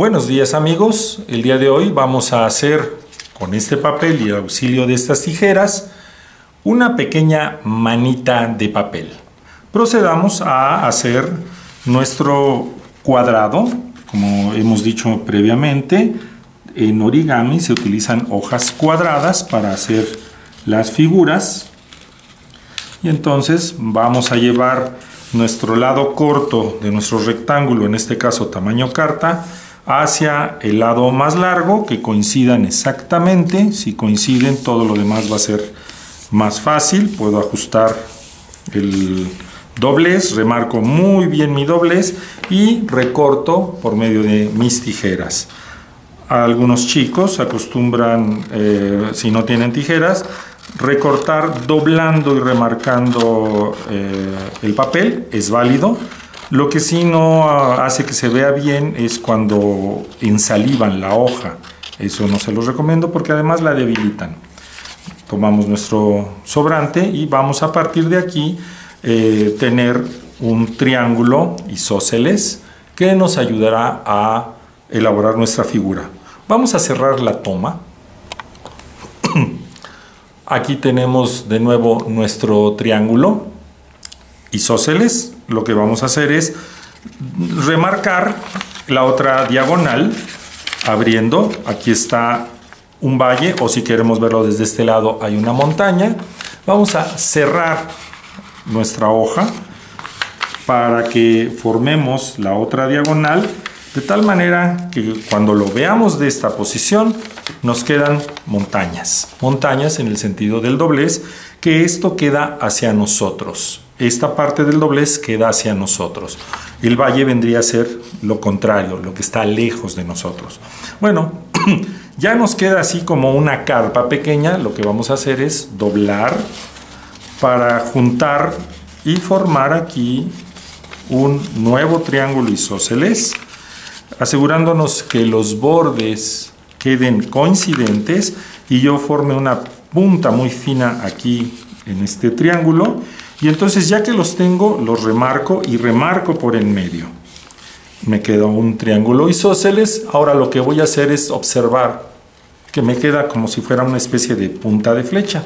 Buenos días amigos, el día de hoy vamos a hacer con este papel y el auxilio de estas tijeras una pequeña manita de papel. Procedamos a hacer nuestro cuadrado, como hemos dicho previamente. En origami se utilizan hojas cuadradas para hacer las figuras y entonces vamos a llevar nuestro lado corto de nuestro rectángulo, en este caso tamaño carta, hacia el lado más largo, que coincidan exactamente. Si coinciden, todo lo demás va a ser más fácil. Puedo ajustar el doblez, remarco muy bien mi doblez y recorto por medio de mis tijeras. Algunos chicos acostumbran, si no tienen tijeras, recortar doblando y remarcando el papel. Es válido. Lo que sí no hace que se vea bien es cuando ensalivan la hoja. Eso no se los recomiendo porque además la debilitan. Tomamos nuestro sobrante y vamos a partir de aquí tener un triángulo isósceles que nos ayudará a elaborar nuestra figura. Vamos a cerrar la toma. Aquí tenemos de nuevo nuestro triángulo isósceles. Lo que vamos a hacer es remarcar la otra diagonal abriendo. Aquí está un valle, o si queremos verlo desde este lado hay una montaña. Vamos a cerrar nuestra hoja para que formemos la otra diagonal, de tal manera que cuando lo veamos de esta posición nos quedan montañas. Montañas en el sentido del doblez, que esto queda hacia nosotros. Esta parte del doblez queda hacia nosotros. El valle vendría a ser lo contrario, lo que está lejos de nosotros. Bueno, ya nos queda así como una carpa pequeña. Lo que vamos a hacer es doblar para juntar y formar aquí un nuevo triángulo isósceles, asegurándonos que los bordes queden coincidentes y yo forme una punta muy fina aquí en este triángulo. Y entonces, ya que los tengo, los remarco y remarco por en medio. Me queda un triángulo isósceles. Ahora lo que voy a hacer es observar que me queda como si fuera una especie de punta de flecha.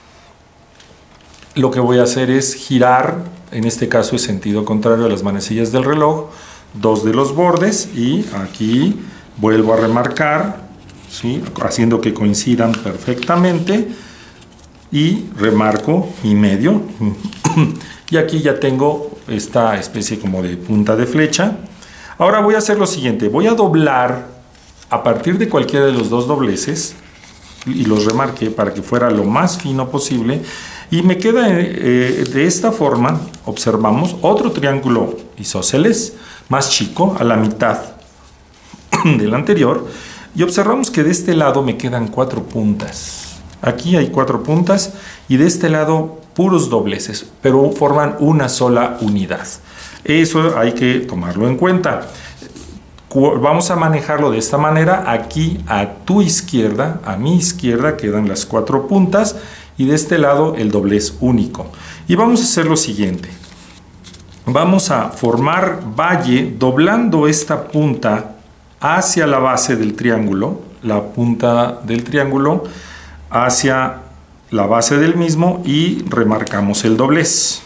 Lo que voy a hacer es girar, en este caso es sentido contrario a las manecillas del reloj, dos de los bordes, y aquí vuelvo a remarcar, ¿sí?, haciendo que coincidan perfectamente. Y remarco mi medio y aquí ya tengo esta especie como de punta de flecha. Ahora voy a hacer lo siguiente: voy a doblar a partir de cualquiera de los dos dobleces y los remarqué para que fuera lo más fino posible, y me queda de esta forma. Observamos otro triángulo isósceles más chico a la mitad del anterior, y observamos que de este lado me quedan 4 puntas. Aquí hay 4 puntas y de este lado puros dobleces, pero forman una sola unidad. Eso hay que tomarlo en cuenta. Vamos a manejarlo de esta manera. Aquí a tu izquierda, a mi izquierda, quedan las 4 puntas y de este lado el doblez único. Y vamos a hacer lo siguiente. Vamos a formar valle doblando esta punta hacia la base del triángulo, la punta del triángulo hacia la base del mismo, y remarcamos el doblez.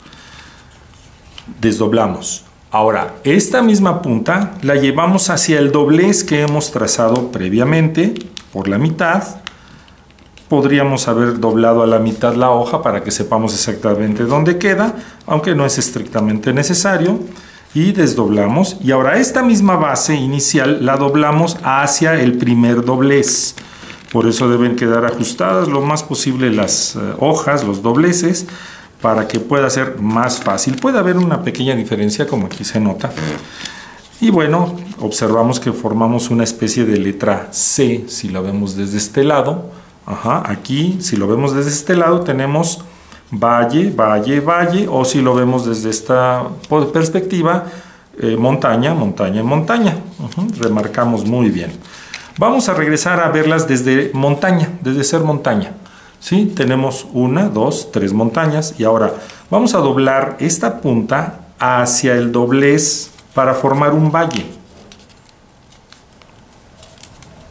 Desdoblamos. Ahora, esta misma punta la llevamos hacia el doblez que hemos trazado previamente por la mitad. Podríamos haber doblado a la mitad la hoja para que sepamos exactamente dónde queda, aunque no es estrictamente necesario. Y desdoblamos. Y ahora esta misma base inicial la doblamos hacia el primer doblez. Por eso deben quedar ajustadas lo más posible las hojas, los dobleces, para que pueda ser más fácil. Puede haber una pequeña diferencia, como aquí se nota. Y bueno, observamos que formamos una especie de letra C, si lo vemos desde este lado. Aquí, si lo vemos desde este lado, tenemos valle, valle, valle, o si lo vemos desde esta perspectiva, montaña, montaña, montaña. Remarcamos muy bien. Vamos a regresar a verlas desde montaña, desde ser montaña. ¿Sí? Tenemos 1, 2, 3 montañas. Y ahora vamos a doblar esta punta hacia el doblez para formar un valle.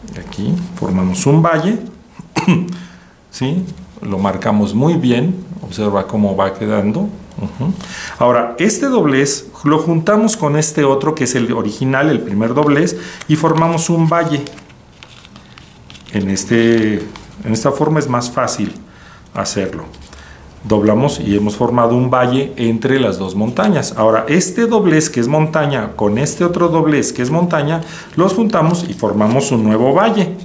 Aquí formamos un valle, ¿sí? Lo marcamos muy bien, observa cómo va quedando. Ahora, este doblez lo juntamos con este otro que es el original, el primer doblez, y formamos un valle. En esta forma es más fácil hacerlo. Doblamos y hemos formado un valle entre las dos montañas. Ahora, este doblez que es montaña con este otro doblez que es montaña, los juntamos y formamos un nuevo valle.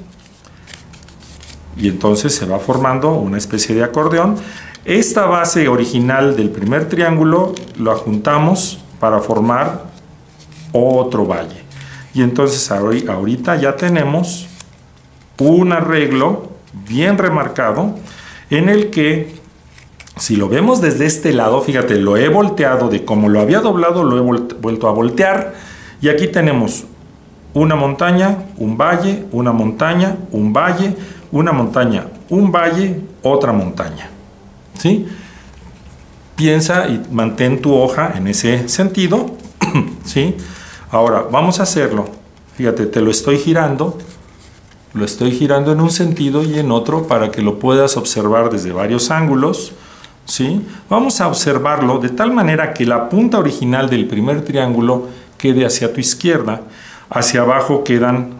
Y entonces se va formando una especie de acordeón. Esta base original del primer triángulo la juntamos para formar otro valle. Y entonces ahorita ya tenemos un arreglo bien remarcado en el que, si lo vemos desde este lado, fíjate, lo he volteado de como lo había doblado, lo he vuelto a voltear. Y aquí tenemos una montaña, un valle, una montaña, un valle, una montaña, un valle, otra montaña. ¿Sí? Piensa y mantén tu hoja en ese sentido. ¿Sí? Ahora, vamos a hacerlo. Fíjate, te lo estoy girando. Lo estoy girando en un sentido y en otro para que lo puedas observar desde varios ángulos. ¿Sí? Vamos a observarlo de tal manera que la punta original del primer triángulo quede hacia tu izquierda. Hacia abajo quedan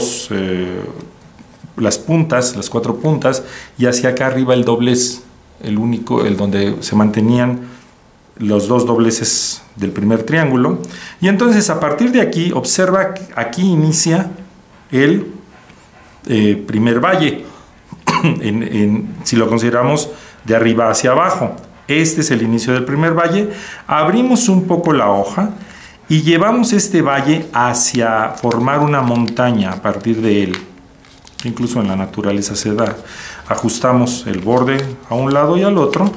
las puntas, las 4 puntas, y hacia acá arriba el doblez, el único, el donde se mantenían los dos dobleces del primer triángulo. Y entonces a partir de aquí, observa, aquí inicia el primer valle, si lo consideramos de arriba hacia abajo. Este es el inicio del primer valle. Abrimos un poco la hoja y llevamos este valle hacia formar una montaña a partir de él. Incluso en la naturaleza se da. Ajustamos el borde a un lado y al otro.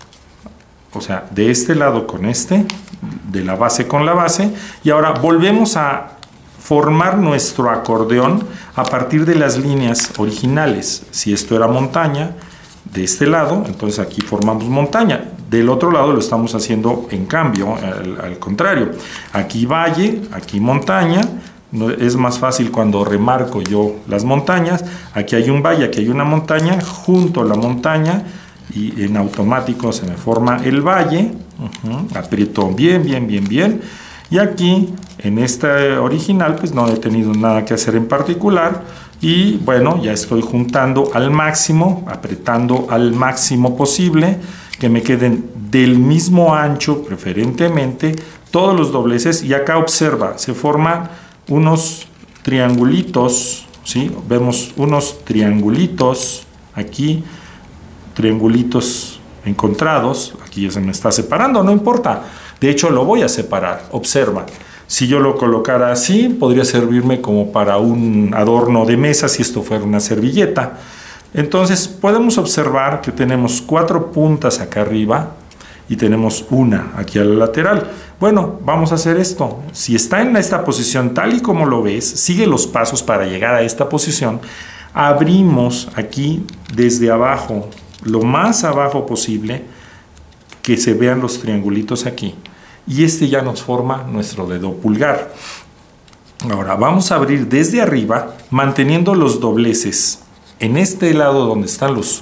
O sea, de este lado con este, de la base con la base. Y ahora volvemos a formar nuestro acordeón a partir de las líneas originales. Si esto era montaña, de este lado, entonces aquí formamos montaña. Del otro lado lo estamos haciendo en cambio, al contrario. Aquí valle, aquí montaña. Es más fácil cuando remarco yo las montañas. Aquí hay un valle, aquí hay una montaña, junto a la montaña y en automático se me forma el valle. Aprieto bien, bien, bien, bien. Y aquí, en esta original, pues no he tenido nada que hacer en particular. Y bueno, ya estoy juntando al máximo, apretando al máximo posible, que me queden del mismo ancho, preferentemente, todos los dobleces. Y acá observa, se forman unos triangulitos, ¿sí? Vemos unos triangulitos aquí, triangulitos encontrados. Aquí ya se me está separando, no importa. De hecho, lo voy a separar. Observa. Si yo lo colocara así, podría servirme como para un adorno de mesa si esto fuera una servilleta. Entonces, podemos observar que tenemos 4 puntas acá arriba y tenemos una aquí a la lateral. Bueno, vamos a hacer esto. Si está en esta posición tal y como lo ves, sigue los pasos para llegar a esta posición. Abrimos aquí desde abajo, lo más abajo posible, que se vean los triangulitos aquí. Y este ya nos forma nuestro dedo pulgar. Ahora vamos a abrir desde arriba, manteniendo los dobleces en este lado donde están las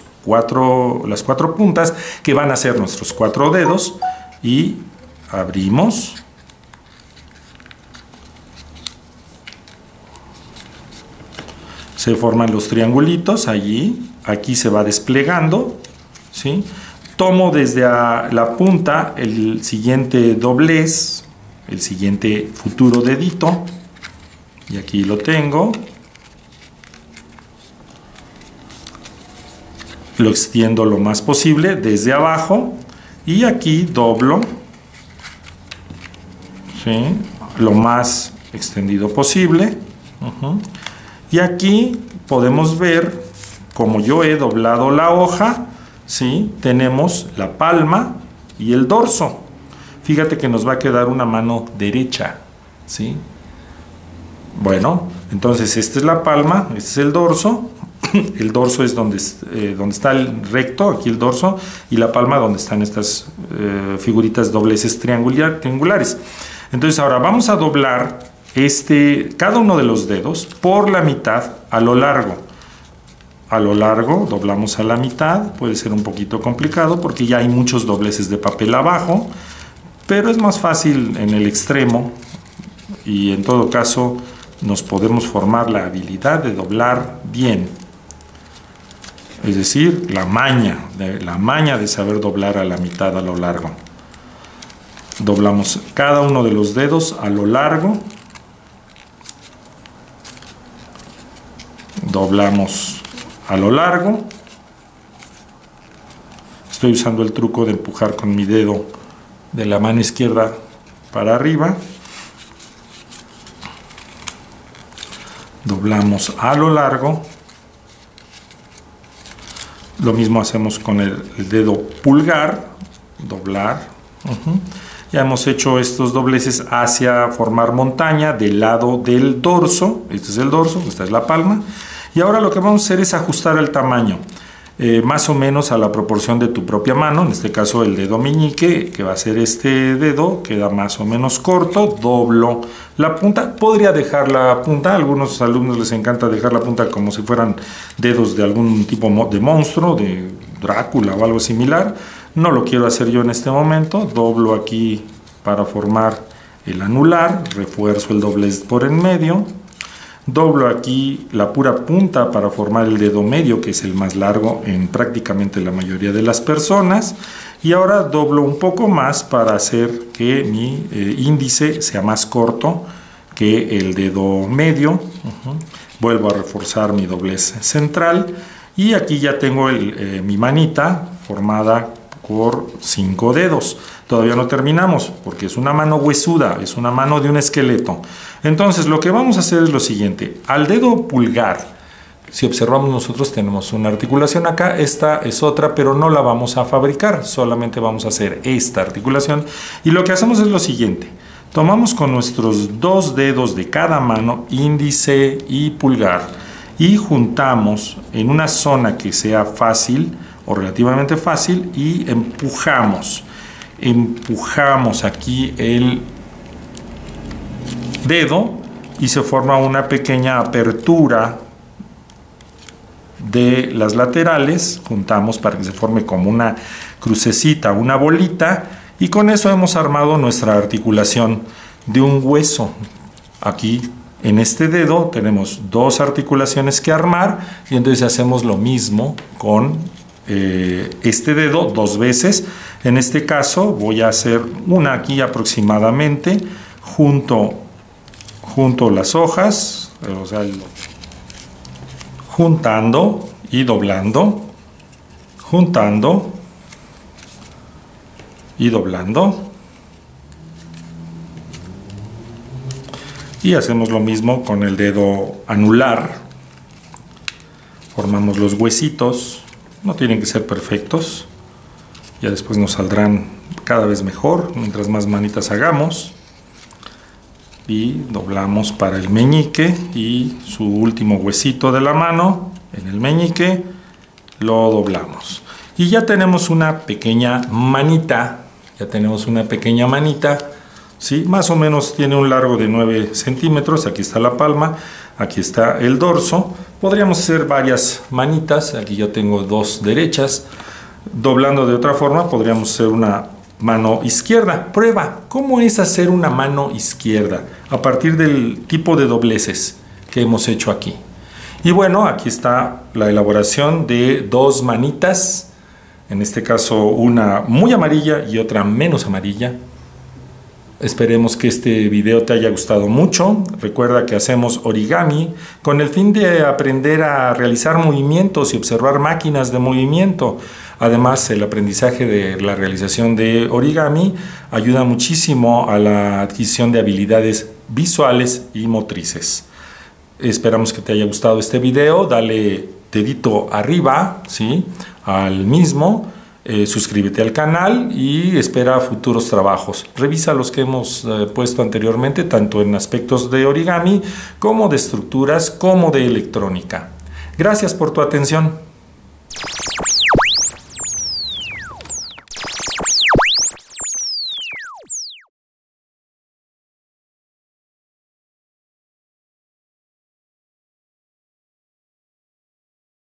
4 puntas, que van a ser nuestros 4 dedos. Y abrimos. Se forman los triangulitos allí. Aquí se va desplegando, ¿sí? Tomo desde la punta el siguiente doblez, el siguiente futuro dedito, y aquí lo tengo. Lo extiendo lo más posible desde abajo y aquí doblo, ¿sí? Lo más extendido posible. Y aquí podemos ver, como yo he doblado la hoja, ¿sí? Tenemos la palma y el dorso. Fíjate que nos va a quedar una mano derecha, ¿sí? Bueno, entonces esta es la palma, este es el dorso. El dorso es donde está el recto, aquí el dorso, y la palma donde están estas figuritas dobleces triangulares. Entonces ahora vamos a doblar cada uno de los dedos por la mitad a lo largo. A lo largo, doblamos a la mitad, puede ser un poquito complicado porque ya hay muchos dobleces de papel abajo, pero es más fácil en el extremo y en todo caso nos podemos formar la habilidad de doblar bien. Es decir, la maña de saber doblar a la mitad a lo largo. Doblamos cada uno de los dedos a lo largo. Doblamos a lo largo. Estoy usando el truco de empujar con mi dedo de la mano izquierda para arriba. Doblamos a lo largo. Lo mismo hacemos con el dedo pulgar. Doblar. Ya hemos hecho estos dobleces hacia formar montaña del lado del dorso. Este es el dorso, esta es la palma. Y ahora lo que vamos a hacer es ajustar el tamaño. Más o menos a la proporción de tu propia mano, en este caso el dedo meñique, que va a ser este dedo, queda más o menos corto, doblo la punta, podría dejar la punta, a algunos alumnos les encanta dejar la punta como si fueran dedos de algún tipo de monstruo, de Drácula o algo similar, no lo quiero hacer yo en este momento, doblo aquí para formar el anular, refuerzo el doblez por en medio. Doblo aquí la pura punta para formar el dedo medio, que es el más largo en prácticamente la mayoría de las personas. Y ahora doblo un poco más para hacer que mi índice sea más corto que el dedo medio. Vuelvo a reforzar mi doblez central. Y aquí ya tengo mi manita formada por 5 dedos. Todavía no terminamos porque es una mano huesuda, es una mano de un esqueleto. Entonces lo que vamos a hacer es lo siguiente. Al dedo pulgar, si observamos nosotros tenemos una articulación acá, esta es otra, pero no la vamos a fabricar, solamente vamos a hacer esta articulación. Y lo que hacemos es lo siguiente. Tomamos con nuestros 2 dedos de cada mano, índice y pulgar, y juntamos en una zona que sea fácil o relativamente fácil y empujamos aquí el dedo y se forma una pequeña apertura de las laterales, juntamos para que se forme como una crucecita, una bolita, y con eso hemos armado nuestra articulación de un hueso. Aquí en este dedo tenemos 2 articulaciones que armar y entonces hacemos lo mismo con este dedo 2 veces. En este caso voy a hacer una aquí aproximadamente, junto las hojas, o sea, juntando y doblando, juntando y doblando. Y hacemos lo mismo con el dedo anular. Formamos los huesitos, no tienen que ser perfectos. Ya después nos saldrán cada vez mejor, mientras más manitas hagamos. Y doblamos para el meñique y su último huesito de la mano, en el meñique, lo doblamos. Y ya tenemos una pequeña manita, ¿sí? Más o menos tiene un largo de 9 centímetros, aquí está la palma, aquí está el dorso. Podríamos hacer varias manitas, aquí yo tengo 2 derechas. Doblando de otra forma podríamos hacer una mano izquierda. Prueba, ¿cómo es hacer una mano izquierda? A partir del tipo de dobleces que hemos hecho aquí. Y bueno, aquí está la elaboración de 2 manitas. En este caso una muy amarilla y otra menos amarilla. Esperemos que este video te haya gustado mucho. Recuerda que hacemos origami con el fin de aprender a realizar movimientos y observar máquinas de movimiento. Además, el aprendizaje de la realización de origami ayuda muchísimo a la adquisición de habilidades visuales y motrices. Esperamos que te haya gustado este video. Dale dedito arriba, ¿sí?, al mismo. Suscríbete al canal y espera futuros trabajos. Revisa los que hemos puesto anteriormente, tanto en aspectos de origami como de estructuras como de electrónica. Gracias por tu atención.